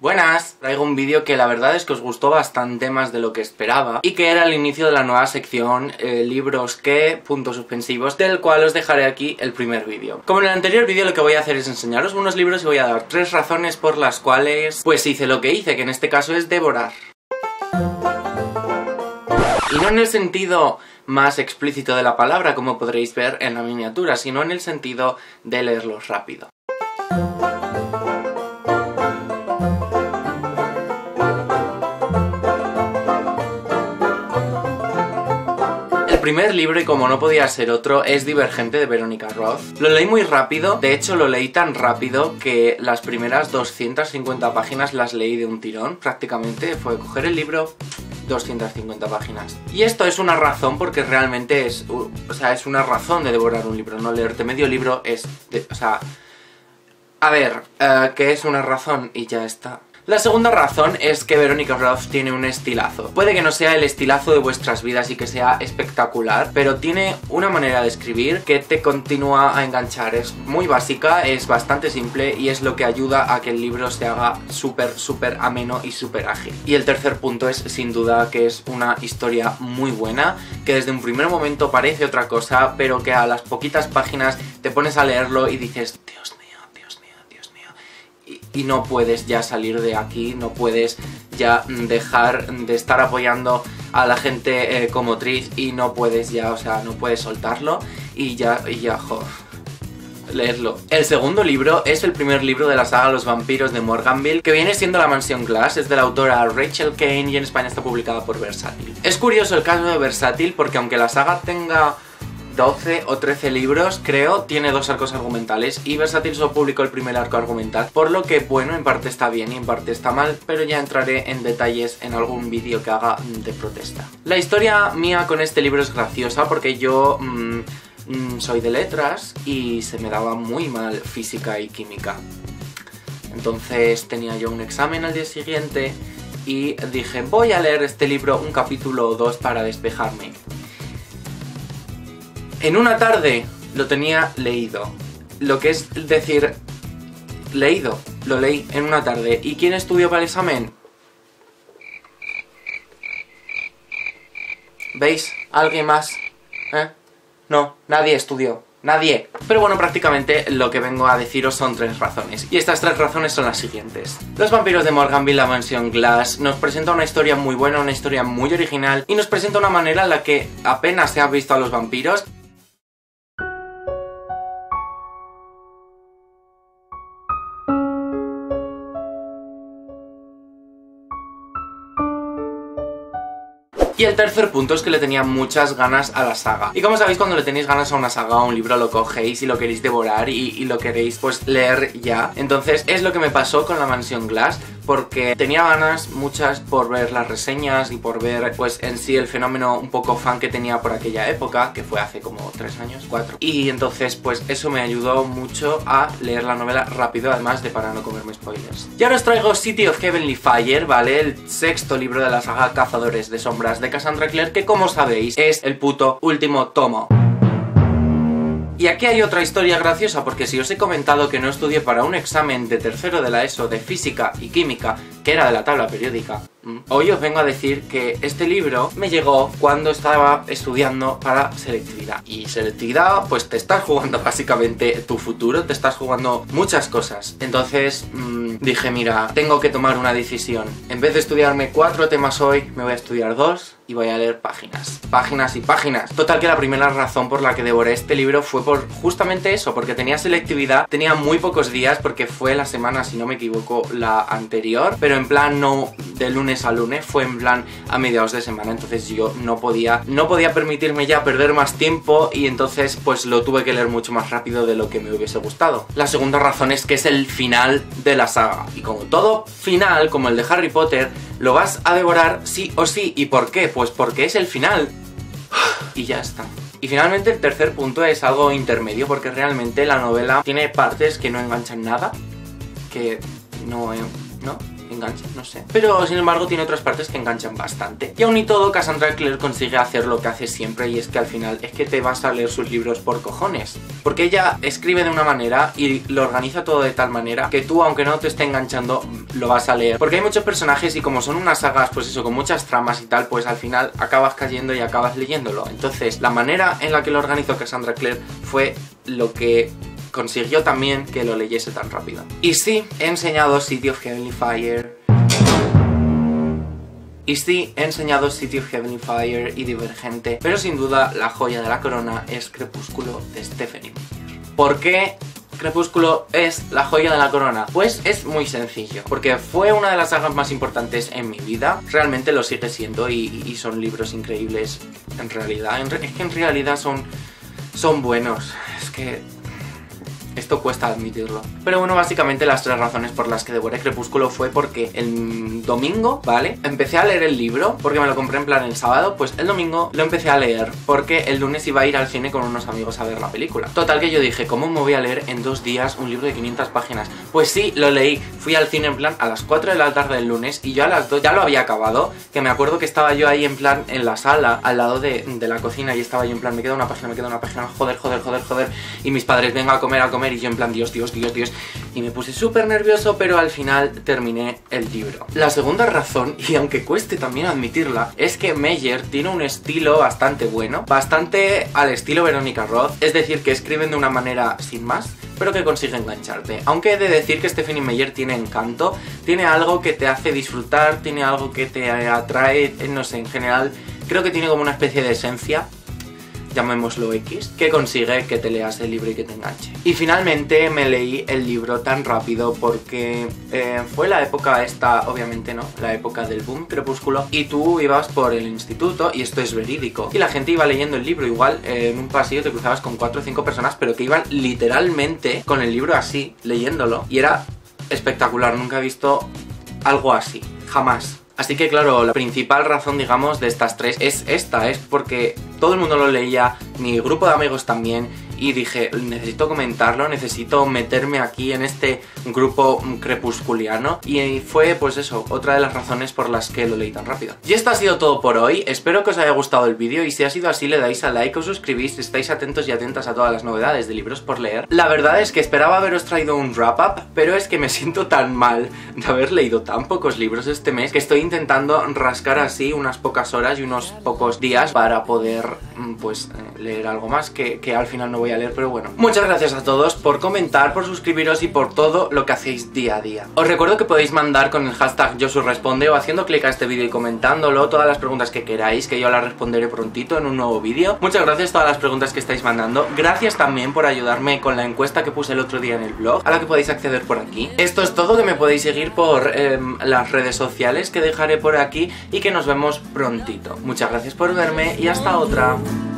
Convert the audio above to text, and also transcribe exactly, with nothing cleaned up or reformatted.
Buenas, traigo un vídeo que la verdad es que os gustó bastante más de lo que esperaba y que era el inicio de la nueva sección eh, libros que, puntos suspensivos, del cual os dejaré aquí el primer vídeo. Como en el anterior vídeo, lo que voy a hacer es enseñaros unos libros y voy a dar tres razones por las cuales pues hice lo que hice, que en este caso es devorar. Y no en el sentido más explícito de la palabra, como podréis ver en la miniatura, sino en el sentido de leerlos rápido. El primer libro, y como no podía ser otro, es Divergente de Verónica Roth. Lo leí muy rápido, de hecho lo leí tan rápido que las primeras doscientas cincuenta páginas las leí de un tirón, prácticamente fue coger el libro, doscientas cincuenta páginas. Y esto es una razón porque realmente es, o sea, es una razón de devorar un libro, no leerte medio libro es, de, o sea, a ver, uh, que es una razón y ya está. La segunda razón es que Verónica Roth tiene un estilazo. Puede que no sea el estilazo de vuestras vidas y que sea espectacular, pero tiene una manera de escribir que te continúa a enganchar. Es muy básica, es bastante simple y es lo que ayuda a que el libro se haga súper, súper ameno y súper ágil. Y el tercer punto es, sin duda, que es una historia muy buena, que desde un primer momento parece otra cosa, pero que a las poquitas páginas te pones a leerlo y dices, Dios mío. Y no puedes ya salir de aquí, no puedes ya dejar de estar apoyando a la gente eh, como Trish y no puedes ya, o sea, no puedes soltarlo y ya, y ya, joder, leerlo. El segundo libro es el primer libro de la saga Los vampiros de Morganville, que viene siendo La mansión Glass, es de la autora Rachel Kane y en España está publicada por Versátil. Es curioso el caso de Versátil porque aunque la saga tenga doce o trece libros, creo, tiene dos arcos argumentales y Versátil solo publicó el primer arco argumental, por lo que, bueno, en parte está bien y en parte está mal, pero ya entraré en detalles en algún vídeo que haga de protesta. La historia mía con este libro es graciosa porque yo mmm, mmm, soy de letras y se me daba muy mal física y química. Entonces tenía yo un examen al día siguiente y dije, voy a leer este libro un capítulo o dos para despejarme. En una tarde lo tenía leído, lo que es decir, leído, lo leí en una tarde. ¿Y quién estudió para el examen? ¿Veis? ¿Alguien más? ¿Eh? No, nadie estudió, nadie. Pero bueno, prácticamente lo que vengo a deciros son tres razones. Y estas tres razones son las siguientes. Los vampiros de Morganville, la mansión Glass, nos presenta una historia muy buena, una historia muy original y nos presenta una manera en la que apenas se ha visto a los vampiros. Y el tercer punto es que le tenía muchas ganas a la saga. Y como sabéis, cuando le tenéis ganas a una saga o a un libro, lo cogéis y lo queréis devorar y, y lo queréis pues leer ya. Entonces es lo que me pasó con La mansión Glass, porque tenía ganas muchas por ver las reseñas y por ver pues en sí el fenómeno un poco fan que tenía por aquella época, que fue hace como tres años, cuatro. Y entonces pues eso me ayudó mucho a leer la novela rápido, además de para no comerme spoilers. Y ahora os traigo City of Heavenly Fire, ¿vale? El sexto libro de la saga Cazadores de Sombras de Cassandra Clare, que como sabéis es el puto último tomo. Y aquí hay otra historia graciosa, porque si os he comentado que no estudié para un examen de tercero de la ESO de física y química, que era de la tabla periódica, hoy os vengo a decir que este libro me llegó cuando estaba estudiando para selectividad. Y selectividad, pues te estás jugando básicamente tu futuro, te estás jugando muchas cosas. Entonces mmm, dije, mira, tengo que tomar una decisión. En vez de estudiarme cuatro temas hoy, me voy a estudiar dos y voy a leer páginas, páginas y páginas. Total, que la primera razón por la que devoré este libro fue por justamente eso, porque tenía selectividad, tenía muy pocos días, porque fue la semana, si no me equivoco, la anterior, pero en plan no de lunes a lunes, fue en plan a mediados de semana. Entonces yo no podía, no podía permitirme ya perder más tiempo y entonces pues lo tuve que leer mucho más rápido de lo que me hubiese gustado. La segunda razón es que es el final de la saga, y como todo final, como el de Harry Potter, lo vas a devorar sí o sí. ¿Y por qué? Pues porque es el final. Y ya está. Y finalmente el tercer punto es algo intermedio, porque realmente la novela tiene partes que no enganchan nada, que no, ¿no? Engancha, no sé. Pero sin embargo tiene otras partes que enganchan bastante. Y aún y todo, Cassandra Clare consigue hacer lo que hace siempre, y es que al final es que te vas a leer sus libros por cojones. Porque ella escribe de una manera y lo organiza todo de tal manera que tú, aunque no te esté enganchando, lo vas a leer. Porque hay muchos personajes y como son unas sagas, pues eso, con muchas tramas y tal, pues al final acabas cayendo y acabas leyéndolo. Entonces, la manera en la que lo organizó Cassandra Clare fue lo que consiguió también que lo leyese tan rápido. Y sí, he enseñado City of Heavenly Fire. Y sí, he enseñado City of Heavenly Fire y Divergente, pero sin duda la joya de la corona es Crepúsculo de Stephenie Meyer. ¿Por qué Crepúsculo es la joya de la corona? Pues es muy sencillo, porque fue una de las sagas más importantes en mi vida, realmente lo sigue siendo, y, y son libros increíbles en realidad. En re es que en realidad son, son buenos, es que esto cuesta admitirlo. Pero bueno, básicamente las tres razones por las que devoré Crepúsculo fue porque el domingo, ¿vale? Empecé a leer el libro, porque me lo compré en plan el sábado, pues el domingo lo empecé a leer, porque el lunes iba a ir al cine con unos amigos a ver la película. Total que yo dije, ¿cómo me voy a leer en dos días un libro de quinientas páginas? Pues sí, lo leí. Fui al cine en plan a las cuatro de la tarde del lunes y yo a las dos ya lo había acabado, que me acuerdo que estaba yo ahí en plan en la sala, al lado de, de la cocina, y estaba yo en plan, me queda una página, me queda una página, joder, joder, joder, joder, y mis padres, venga a comer, a comer, y yo en plan, Dios, Dios, Dios, Dios, y me puse súper nervioso, pero al final terminé el libro. La segunda razón, y aunque cueste también admitirla, es que Meyer tiene un estilo bastante bueno, bastante al estilo Verónica Roth, es decir, que escriben de una manera sin más, pero que consigue engancharte. Aunque he de decir que Stephenie Meyer tiene encanto, tiene algo que te hace disfrutar, tiene algo que te atrae, no sé, en general, creo que tiene como una especie de esencia, llamémoslo X, que consigue que te leas el libro y que te enganche. Y finalmente me leí el libro tan rápido porque eh, fue la época esta, obviamente no, la época del boom Crepúsculo, y tú ibas por el instituto, y esto es verídico, y la gente iba leyendo el libro, igual eh, en un pasillo te cruzabas con cuatro o cinco personas, pero que iban literalmente con el libro así, leyéndolo, y era espectacular, nunca he visto algo así, jamás. Así que claro, la principal razón, digamos, de estas tres es esta, es porque todo el mundo lo leía, mi grupo de amigos también, y dije, necesito comentarlo, necesito meterme aquí en este grupo crepusculiano, y fue pues eso, otra de las razones por las que lo leí tan rápido. Y esto ha sido todo por hoy, espero que os haya gustado el vídeo, y si ha sido así le dais a like, os suscribís, estáis atentos y atentas a todas las novedades de libros por leer. La verdad es que esperaba haberos traído un wrap up, pero es que me siento tan mal de haber leído tan pocos libros este mes, que estoy intentando rascar así unas pocas horas y unos pocos días para poder pues leer algo más, que, que al final no voy a leer, pero bueno. Muchas gracias a todos por comentar, por suscribiros y por todo lo que hacéis día a día. Os recuerdo que podéis mandar con el hashtag YosuResponde o haciendo clic a este vídeo y comentándolo todas las preguntas que queráis, que yo las responderé prontito en un nuevo vídeo. Muchas gracias a todas las preguntas que estáis mandando. Gracias también por ayudarme con la encuesta que puse el otro día en el blog, a la que podéis acceder por aquí. Esto es todo, que me podéis seguir por eh, las redes sociales que dejaré por aquí y que nos vemos prontito. Muchas gracias por verme y hasta otra.